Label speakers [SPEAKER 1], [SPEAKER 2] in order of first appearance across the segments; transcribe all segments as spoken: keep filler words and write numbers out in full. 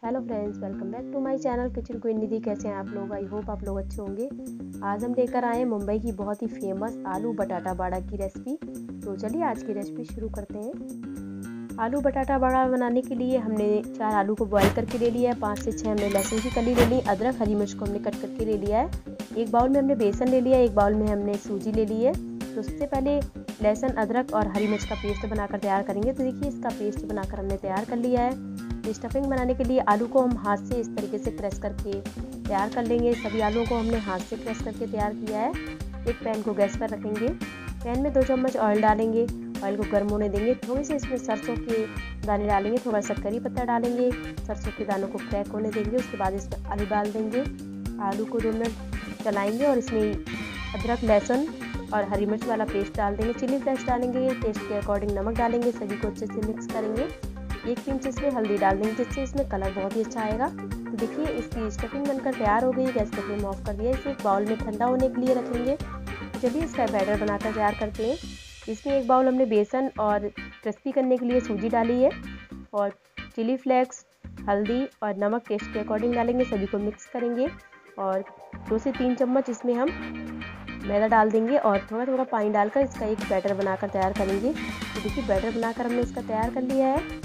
[SPEAKER 1] Hello friends, welcome back to my channel kitchen queen Nidhi. कैसे हैं आप लोग? आई होप आप लोग अच्छे होंगे। आज हम लेकर आए हैं मुंबई की बहुत ही फेमस आलू बटाटा बाड़ा की रेसिपी। तो चलिए आज की रेसिपी शुरू करते हैं। आलू बटाटा बाड़ा बनाने के लिए हमने चार आलू को बॉईल करके ले लिया है। पाँच से छः हमने लहसुन की कली ले ली। अदरक हरी मिर्च को हमने कट करके ले लिया है। एक बाउल में हमने बेसन ले लिया है। एक बाउल में हमने सूजी ले ली है। तो उससे पहले लहसुन अदरक और हरी मिर्च का पेस्ट बनाकर तैयार करेंगे। तो देखिए इसका पेस्ट बनाकर हमने तैयार कर लिया है। स्टफिंग बनाने के लिए आलू को हम हाथ से इस तरीके से क्रश करके तैयार कर लेंगे। सभी आलूओं को हमने हाथ से क्रश करके तैयार किया है। एक पैन को गैस पर रखेंगे। पैन में दो चम्मच ऑयल डालेंगे। ऑयल को गर्म होने देंगे। थोड़ी सी इसमें सरसों के दाने डालेंगे। थोड़ा सा करी पत्ता डालेंगे। सरसों के दानों को क्रैक होने देंगे। उसके बाद इसमें आलू डाल देंगे। आलू को दो मिनट चलाएंगे और इसमें अदरक लहसुन और हरी मिर्च वाला पेस्ट डाल देंगे। चिली फ्लेक्स डालेंगे। टेस्ट के अकॉर्डिंग नमक डालेंगे। सभी को अच्छे से मिक्स करेंगे। एक पिंच इसमें हल्दी डाल देंगे जिससे इसमें कलर बहुत ही अच्छा आएगा। तो देखिए इसकी स्टफिंग बनकर तैयार हो गई। गैस का फ्लेम ऑफ कर दिया। इसे एक बाउल में ठंडा होने के लिए रखेंगे। चलिए इसका बैटर बनाकर तैयार करते हैं। इसमें एक बाउल हमने बेसन और क्रिस्पी करने के लिए सूजी डाली है और चिली फ्लेक्स, हल्दी और नमक टेस्ट के अकॉर्डिंग डालेंगे। सभी को मिक्स करेंगे और दो से तीन चम्मच इसमें हम मैदा डाल देंगे और थोड़ा थोड़ा पानी डालकर इसका एक बैटर बनाकर तैयार करेंगे। तो देखिए बैटर बनाकर हमने इसका तैयार कर लिया है।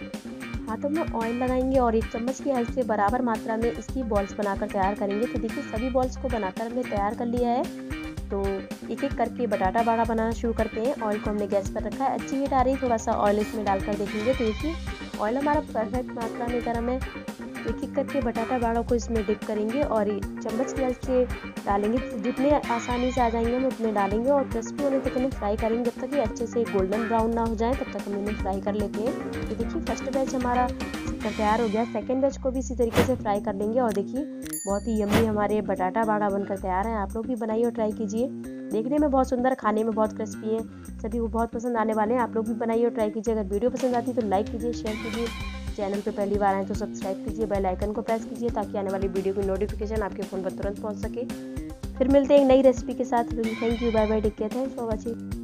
[SPEAKER 1] हाथों में ऑयल लगाएंगे और एक चम्मच की हेल्प से बराबर मात्रा में इसकी बॉल्स बनाकर तैयार करेंगे। तो देखिए सभी बॉल्स को बनाकर हमने तैयार कर लिया है। तो एक एक करके बटाटा बाड़ा बनाना शुरू करते हैं। ऑयल को हमने गैस पर रखा है। अच्छी हीट आ रही है। थोड़ा सा ऑयल इसमें डालकर देखेंगे। तो देखिए ऑयल हमारा परफेक्ट मात्रा में गर्म है। एक एक करके बटाटा बाड़ा को इसमें डिप करेंगे और चम्मच की हेल्प से डालेंगे। जितने आसानी से आ जाएंगे हम उतने डालेंगे और क्रिस्पी होने तक इन्हें फ्राई करेंगे। जब तक ये अच्छे से गोल्डन ब्राउन ना हो जाए तब तक हम इन्हें फ्राई कर लेते हैं। तो देखिए फर्स्ट बैच हमारा तैयार हो गया। सेकंड बैच को भी इसी तरीके से फ्राई कर लेंगे और देखिए बहुत ही यम्मी हमारे बटाटा बाड़ा बनकर तैयार है। आप लोग भी बनाइए और ट्राई कीजिए। देखने में बहुत सुंदर, खाने में बहुत क्रिस्पी है। सभी को बहुत पसंद आने वाले हैं। आप लोग भी बनाइए और ट्राई कीजिए। अगर वीडियो पसंद आती है तो लाइक कीजिए, शेयर कीजिए। चैनल पे पहली बार आए तो सब्सक्राइब कीजिए। बेल आइकन को प्रेस कीजिए ताकि आने वाली वीडियो की नोटिफिकेशन आपके फ़ोन पर तुरंत पहुंच सके। फिर मिलते हैं एक नई रेसिपी के साथ। Thank you, bye bye, take care, thanks for watching.